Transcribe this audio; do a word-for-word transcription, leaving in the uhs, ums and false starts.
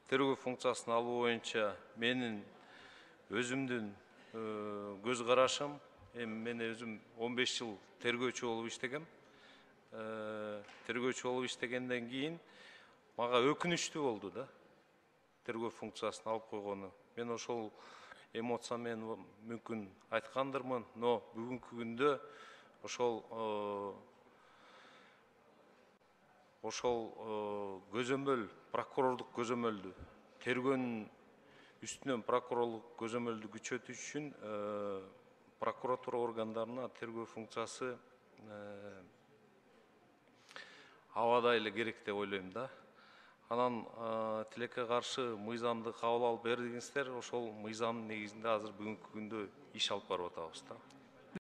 тергөө функциясын алуу боюнча менин өзүмдүн көз карашым, эми мен өзүм он беш жыл тергөөчү болуп иштегем. Тергөөчү болуп иштегенден кийин мага өкүнүчтүү болду да. Тергөө функциясын алып койгону. Мен ошол эмоциямен мүмкүн айткандырмын, но бүгүнкү күндө ошол ошол көзөмөл, прокурорлук көзөмөлдү, тергөөнүн үстүнөн прокурорлук көзөмөлдү күчөтүш үчүн прокуратура органдарына тергөө функциясы абада эле керек деп ойлойм да. Анан тилекке каршы мыйзамды кабыл алып бердиңиздер, ошол мыйзамдын негизинде азыр бүгүнкү күндө иш алып барып атабыз да.